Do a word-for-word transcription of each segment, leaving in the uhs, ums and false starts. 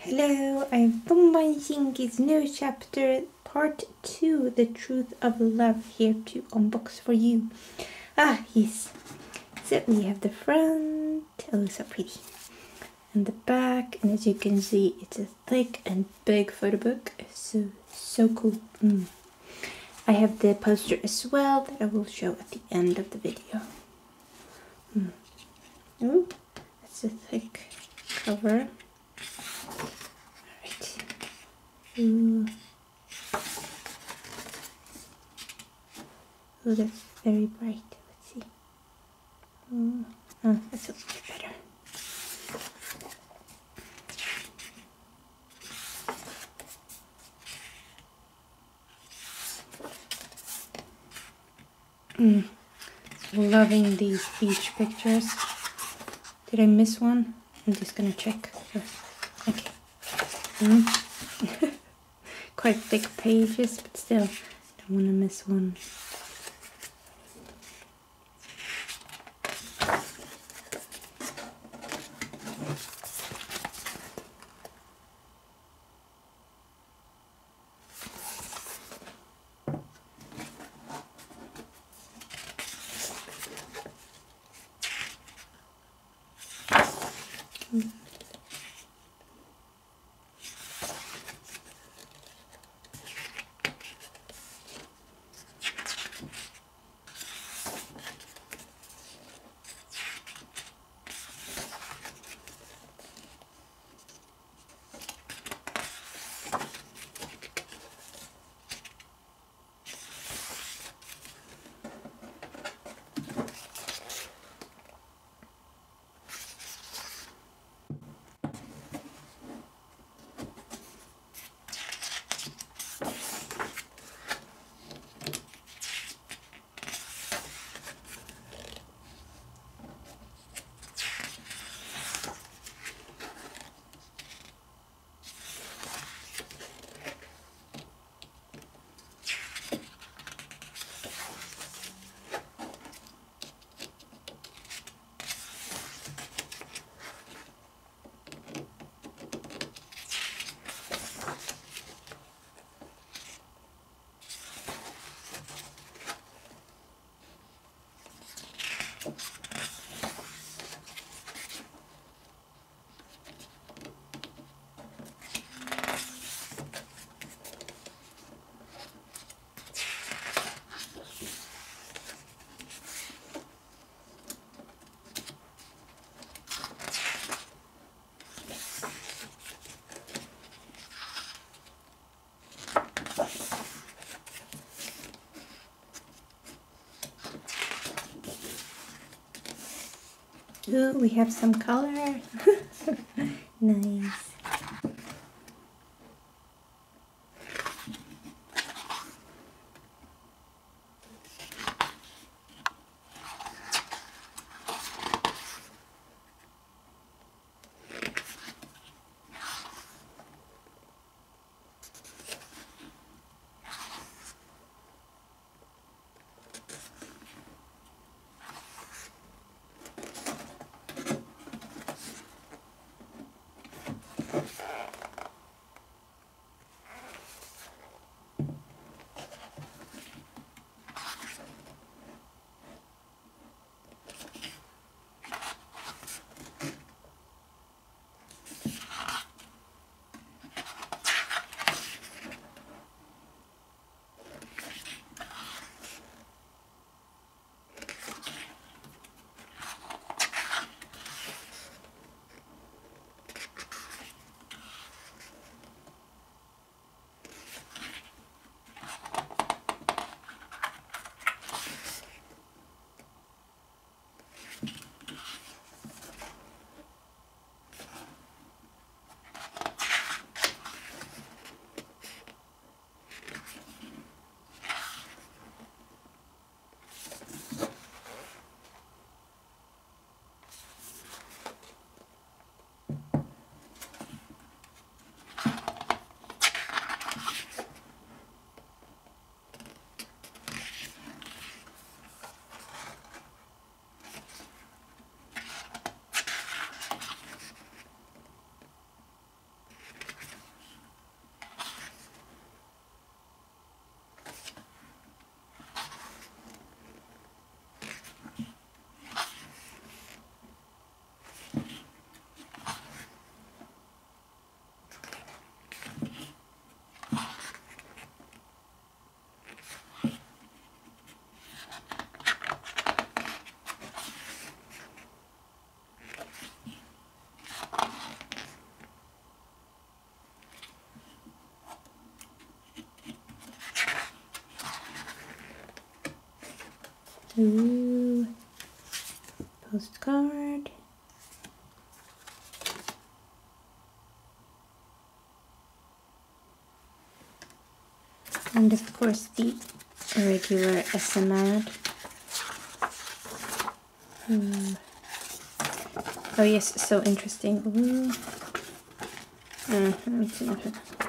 Hello, I'm Bombay Shinki's new chapter, part two, The Truth of Love, here to unbox for you. Ah, yes. So we have the front, oh so pretty, and the back, and as you can see, it's a thick and big photo book, so, so cool. Mm. I have the poster as well that I will show at the end of the video. Mm. Oh, that's a thick cover. Ooh. Oh, that's very bright. Let's see. Oh, oh that's a little better. Mm. Loving these beach pictures. Did I miss one? I'm just gonna check first. Okay. Mm. Quite thick pages, but still, don't want to miss one. Mm. Ooh, we have some color. Nice. Ooh. Postcard. And of course the regular S M ad. Hmm. Oh yes, so interesting. Ooh. Mm-hmm.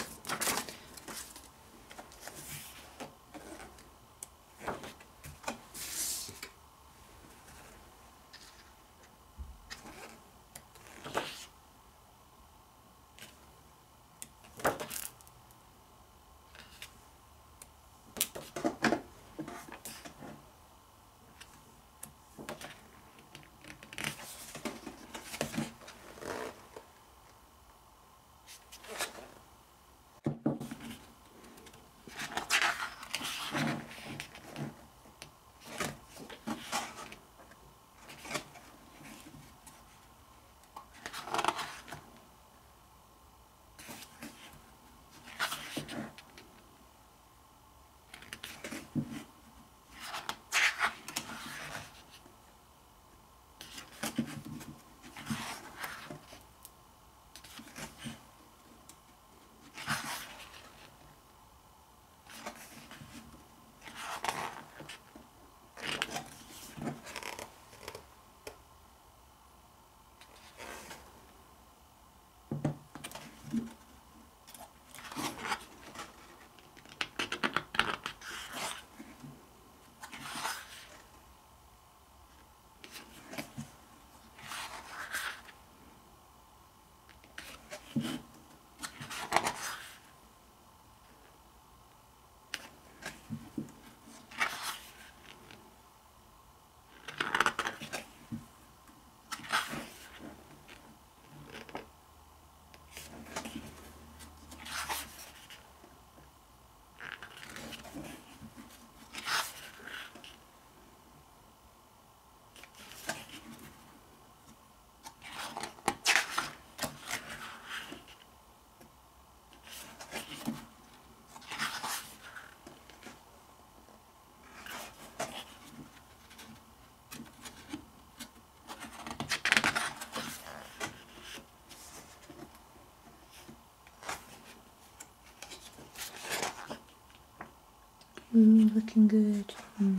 Ooh, looking good. Mm.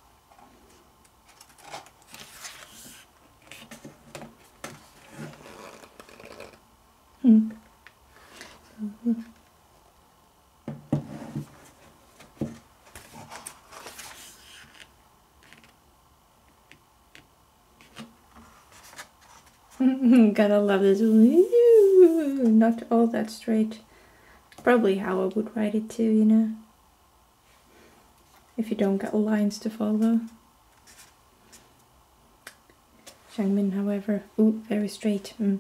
Hmm. Gotta love this. Ooh, not all that straight. Probably how I would write it too, you know. If you don't got lines to follow. Xiangmin, however, ooh, very straight. Mm.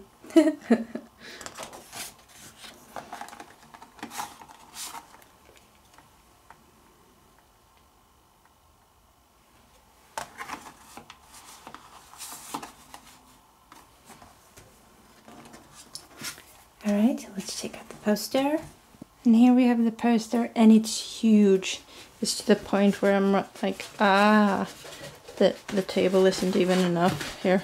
Alright, let's check out the poster. And here we have the poster, and it's huge. It's to the point where I'm like, ah, the, the table isn't even enough here.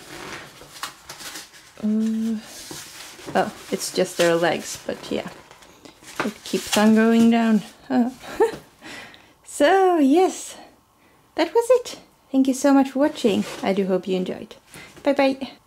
Uh, oh, it's just their legs, but yeah, it keeps on going down. Oh. So, yes, that was it. Thank you so much for watching. I do hope you enjoyed. Bye bye.